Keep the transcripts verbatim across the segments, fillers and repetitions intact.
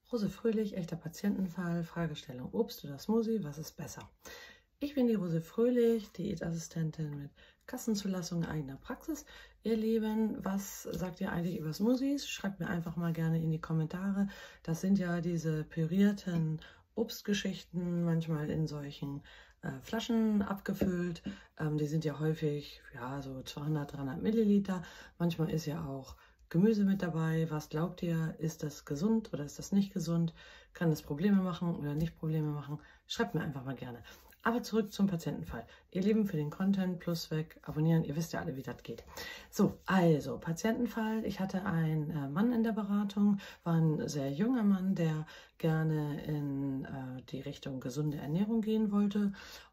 Rose Fröhlich, echter Patientenfall, Fragestellung Obst oder Smoothie, was ist besser? Ich bin die Rose Fröhlich, Diätassistentin mit Kassenzulassung eigener Praxis. Ihr Lieben, was sagt ihr eigentlich über Smoothies? Schreibt mir einfach mal gerne in die Kommentare. Das sind ja diese pürierten Obstgeschichten, manchmal in solchen äh, Flaschen abgefüllt. Ähm, die sind ja häufig ja, so zweihundert, dreihundert Milliliter. Manchmal ist ja auch Gemüse mit dabei. Was glaubt ihr? Ist das gesund oder ist das nicht gesund? Kann das Probleme machen oder nicht Probleme machen? Schreibt mir einfach mal gerne. Aber zurück zum Patientenfall. Ihr Lieben, für den Content plus weg, abonnieren. Ihr wisst ja alle, wie das geht. So, also Patientenfall. Ich hatte einen äh, Mann in der Beratung, war ein sehr junger Mann, der gerne in äh, die Richtung gesunde Ernährung gehen wollte.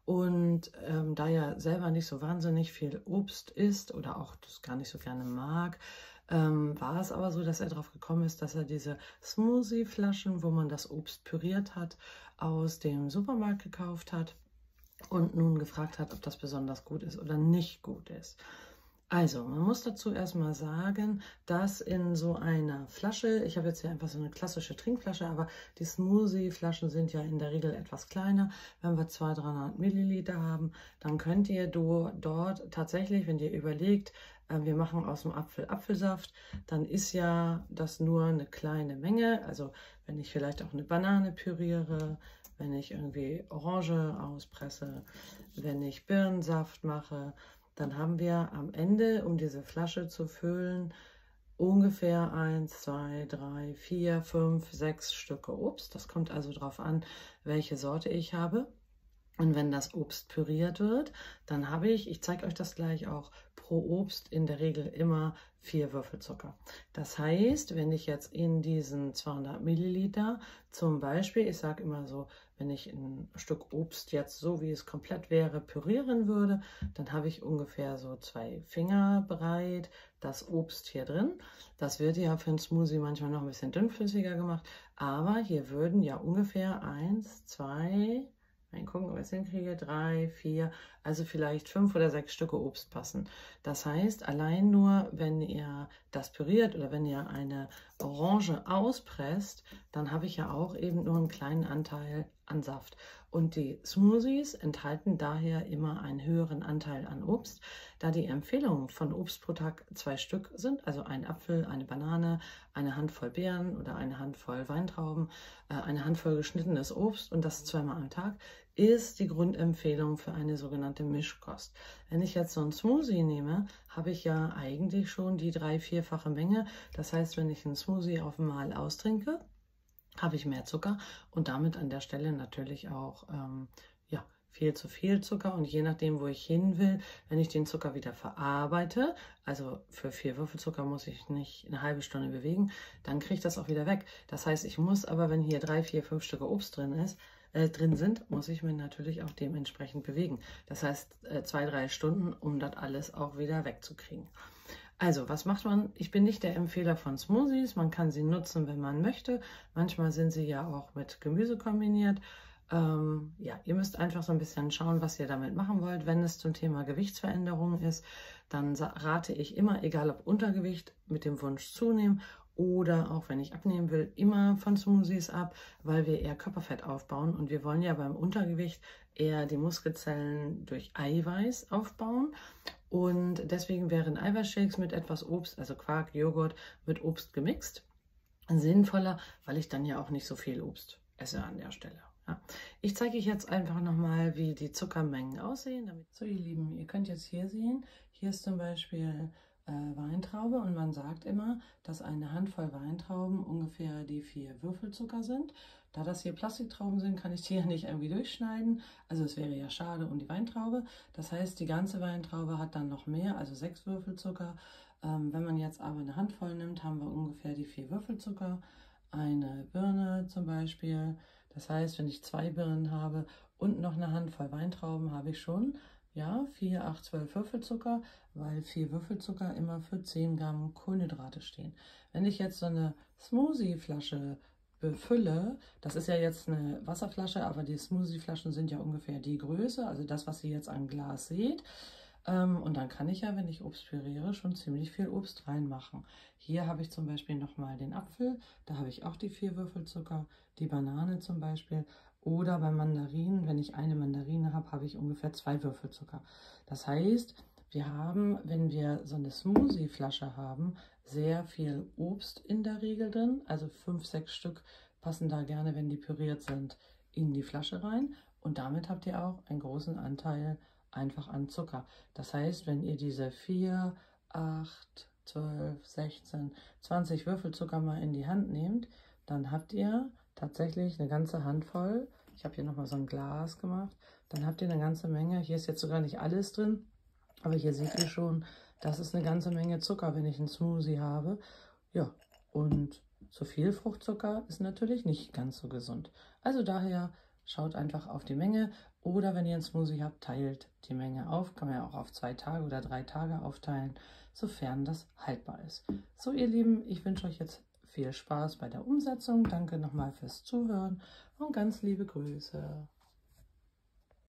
Und ähm, da er selber nicht so wahnsinnig viel Obst isst oder auch das gar nicht so gerne mag, Ähm, war es aber so, dass er darauf gekommen ist, dass er diese Smoothie-Flaschen, wo man das Obst püriert hat, aus dem Supermarkt gekauft hat und nun gefragt hat, ob das besonders gut ist oder nicht gut ist. Also, man muss dazu erstmal sagen, dass in so einer Flasche, ich habe jetzt hier einfach so eine klassische Trinkflasche, aber die Smoothie-Flaschen sind ja in der Regel etwas kleiner. Wenn wir zweihundert, dreihundert Milliliter haben, dann könnt ihr dort tatsächlich, wenn ihr überlegt, wir machen aus dem Apfel Apfelsaft, dann ist ja das nur eine kleine Menge. Also wenn ich vielleicht auch eine Banane püriere, wenn ich irgendwie Orange auspresse, wenn ich Birnensaft mache, dann haben wir am Ende, um diese Flasche zu füllen, ungefähr eins, zwei, drei, vier, fünf, sechs Stücke Obst. Das kommt also darauf an, welche Sorte ich habe. Und wenn das Obst püriert wird, dann habe ich, ich zeige euch das gleich auch, pro Obst in der Regel immer vier Würfel Zucker. Das heißt, wenn ich jetzt in diesen zweihundert Milliliter zum Beispiel, ich sage immer so, wenn ich ein Stück Obst jetzt so wie es komplett wäre pürieren würde, dann habe ich ungefähr so zwei Finger breit das Obst hier drin. Das wird ja für einen Smoothie manchmal noch ein bisschen dünnflüssiger gemacht, aber hier würden ja ungefähr eins, zwei, mal gucken, ob ich es hinkriege, drei, vier, also vielleicht fünf oder sechs Stücke Obst passen. Das heißt, allein nur, wenn ihr das püriert oder wenn ihr eine Orange auspresst, dann habe ich ja auch eben nur einen kleinen Anteil an Saft. Und die Smoothies enthalten daher immer einen höheren Anteil an Obst, da die Empfehlung von Obst pro Tag zwei Stück sind, also ein Apfel, eine Banane, eine Handvoll Beeren oder eine Handvoll Weintrauben, äh, eine Handvoll geschnittenes Obst und das zweimal am Tag, ist die Grundempfehlung für eine sogenannte Mischkost. Wenn ich jetzt so einen Smoothie nehme, habe ich ja eigentlich schon die drei-, vierfache Menge. Das heißt, wenn ich einen Smoothie auf einmal austrinke, habe ich mehr Zucker und damit an der Stelle natürlich auch ähm, ja, viel zu viel Zucker. Und je nachdem, wo ich hin will, wenn ich den Zucker wieder verarbeite, also für vier Würfel Zucker muss ich nicht eine halbe Stunde bewegen, dann kriege ich das auch wieder weg. Das heißt, ich muss aber, wenn hier drei, vier, fünf Stücke Obst drin ist, äh, drin sind, muss ich mich natürlich auch dementsprechend bewegen. Das heißt, äh, zwei, drei Stunden, um das alles auch wieder wegzukriegen. Also, was macht man? Ich bin nicht der Empfehler von Smoothies. Man kann sie nutzen, wenn man möchte. Manchmal sind sie ja auch mit Gemüse kombiniert. Ähm, ja, ihr müsst einfach so ein bisschen schauen, was ihr damit machen wollt. Wenn es zum Thema Gewichtsveränderung ist, dann rate ich immer, egal ob Untergewicht, mit dem Wunsch zunehmen oder auch wenn ich abnehmen will, immer von Smoothies ab, weil wir eher Körperfett aufbauen und wir wollen ja beim Untergewicht eher die Muskelzellen durch Eiweiß aufbauen. Und deswegen wären Eiweißshakes mit etwas Obst, also Quark, Joghurt mit Obst gemixt, sinnvoller, weil ich dann ja auch nicht so viel Obst esse an der Stelle. Ja. Ich zeige euch jetzt einfach nochmal, wie die Zuckermengen aussehen. Damit so, ihr Lieben, ihr könnt jetzt hier sehen, hier ist zum Beispiel äh, Weintraube und man sagt immer, dass eine Handvoll Weintrauben ungefähr die vier Würfel Zucker sind. Da das hier Plastiktrauben sind, kann ich die ja nicht irgendwie durchschneiden. Also es wäre ja schade um die Weintraube. Das heißt, die ganze Weintraube hat dann noch mehr, also sechs Würfel Zucker. Ähm, wenn man jetzt aber eine Handvoll nimmt, haben wir ungefähr die vier Würfel Zucker. Eine Birne zum Beispiel. Das heißt, wenn ich zwei Birnen habe und noch eine Handvoll Weintrauben, habe ich schon ja, vier, acht, zwölf Würfelzucker, weil vier Würfelzucker immer für zehn Gramm Kohlenhydrate stehen. Wenn ich jetzt so eine Smoothie-Flasche befülle, das ist ja jetzt eine Wasserflasche, aber die Smoothie-Flaschen sind ja ungefähr die Größe, also das, was ihr jetzt an Glas seht. Ähm, und dann kann ich ja, wenn ich Obst püriere, schon ziemlich viel Obst reinmachen. Hier habe ich zum Beispiel nochmal den Apfel, da habe ich auch die vier Würfel Zucker, die Banane zum Beispiel. Oder bei Mandarinen, wenn ich eine Mandarine habe, habe ich ungefähr zwei Würfel Zucker. Das heißt, wir haben, wenn wir so eine Smoothie-Flasche haben, sehr viel Obst in der Regel drin. Also fünf, sechs Stück passen da gerne, wenn die püriert sind, in die Flasche rein. Und damit habt ihr auch einen großen Anteil einfach an Zucker. Das heißt, wenn ihr diese vier, acht, zwölf, sechzehn, zwanzig Würfel Zucker mal in die Hand nehmt, dann habt ihr tatsächlich eine ganze Handvoll. Ich habe hier nochmal so ein Glas gemacht. Dann habt ihr eine ganze Menge. Hier ist jetzt sogar nicht alles drin, aber hier seht ihr schon, das ist eine ganze Menge Zucker, wenn ich einen Smoothie habe. Ja, und zu viel Fruchtzucker ist natürlich nicht ganz so gesund. Also daher schaut einfach auf die Menge oder wenn ihr einen Smoothie habt, teilt die Menge auf. Kann man ja auch auf zwei Tage oder drei Tage aufteilen, sofern das haltbar ist. So ihr Lieben, ich wünsche euch jetzt viel Spaß bei der Umsetzung. Danke nochmal fürs Zuhören und ganz liebe Grüße.